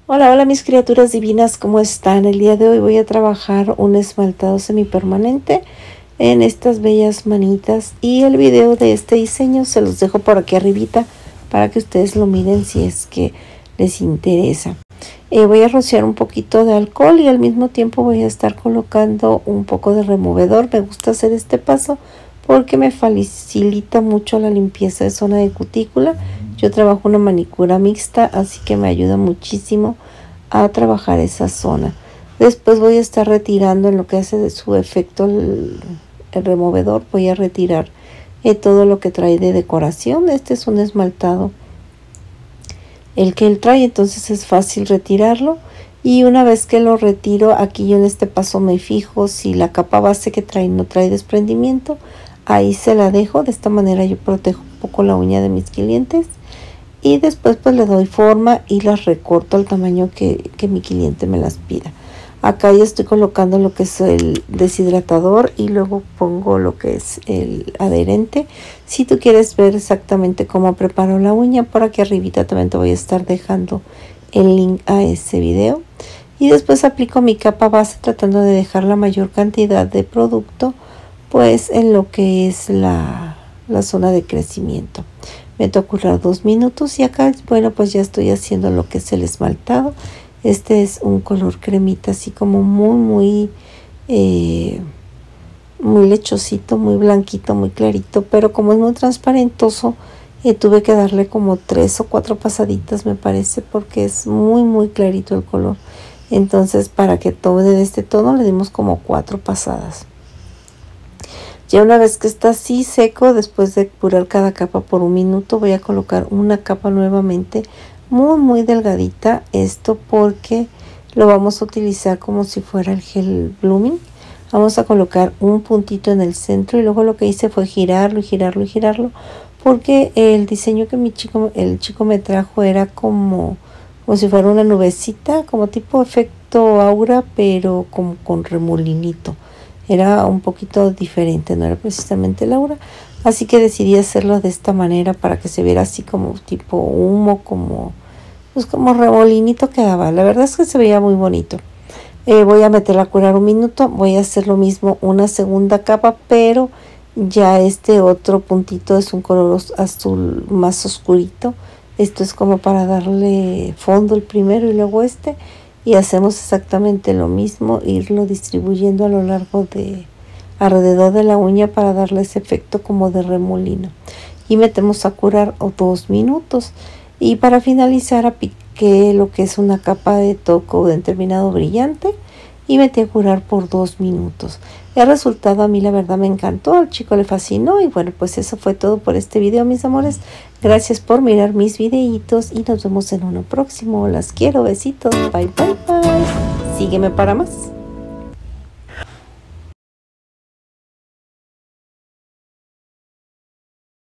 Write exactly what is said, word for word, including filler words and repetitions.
Hola, hola mis criaturas divinas, ¿cómo están? El día de hoy voy a trabajar un esmaltado semipermanente en estas bellas manitas y el video de este diseño se los dejo por aquí arribita para que ustedes lo miren si es que les interesa. Eh, voy a rociar un poquito de alcohol y al mismo tiempo voy a estar colocando un poco de removedor. Me gusta hacer este paso porque me facilita mucho la limpieza de zona de cutícula. Yo trabajo una manicura mixta, así que me ayuda muchísimo a trabajar esa zona. Después voy a estar retirando en lo que hace de su efecto el, el removedor. Voy a retirar eh, todo lo que trae de decoración. Este es un esmaltado el que él trae, entonces es fácil retirarlo. Y una vez que lo retiro, aquí yo en este paso me fijo si la capa base que trae no trae desprendimiento. Ahí se la dejo. De esta manera yo protejo un poco la uña de mis clientes. Y después pues le doy forma y las recorto al tamaño que, que mi cliente me las pida. Acá ya estoy colocando lo que es el deshidratador y luego pongo lo que es el adherente. Si tú quieres ver exactamente cómo preparo la uña, por aquí arribita también te voy a estar dejando el link a ese video. Y después aplico mi capa base tratando de dejar la mayor cantidad de producto pues en lo que es la, la zona de crecimiento. Me toca curar dos minutos y acá, bueno, pues ya estoy haciendo lo que es el esmaltado. Este es un color cremita, así como muy, muy, eh, muy lechosito, muy blanquito, muy clarito. Pero como es muy transparentoso, eh, tuve que darle como tres o cuatro pasaditas, me parece, porque es muy, muy clarito el color. Entonces, para que tome de este tono, le dimos como cuatro pasadas. Ya una vez que está así seco, después de curar cada capa por un minuto, voy a colocar una capa nuevamente muy muy delgadita. Esto porque lo vamos a utilizar como si fuera el gel blooming. Vamos a colocar un puntito en el centro y luego lo que hice fue girarlo y girarlo y girarlo, porque el diseño que mi chico, el chico me trajo era como, como si fuera una nubecita, como tipo efecto aura, pero como con remolinito. Era un poquito diferente, no era precisamente el aura, así que decidí hacerlo de esta manera para que se viera así como tipo humo, como pues como remolinito quedaba. La verdad es que se veía muy bonito. Eh, voy a meterla a curar un minuto. Voy a hacer lo mismo, una segunda capa, pero ya este otro puntito es un color azul más oscurito. Esto es como para darle fondo el primero y luego este. Y hacemos exactamente lo mismo, irlo distribuyendo a lo largo de alrededor de la uña para darle ese efecto como de remolino. Y metemos a curar dos minutos. Y para finalizar apliqué lo que es una capa de toco de terminado brillante y metí a curar por dos minutos. El resultado a mí la verdad me encantó, al chico le fascinó y bueno, pues eso fue todo por este video, mis amores. Gracias por mirar mis videitos y nos vemos en uno próximo. Las quiero, besitos, bye bye bye. Sígueme para más.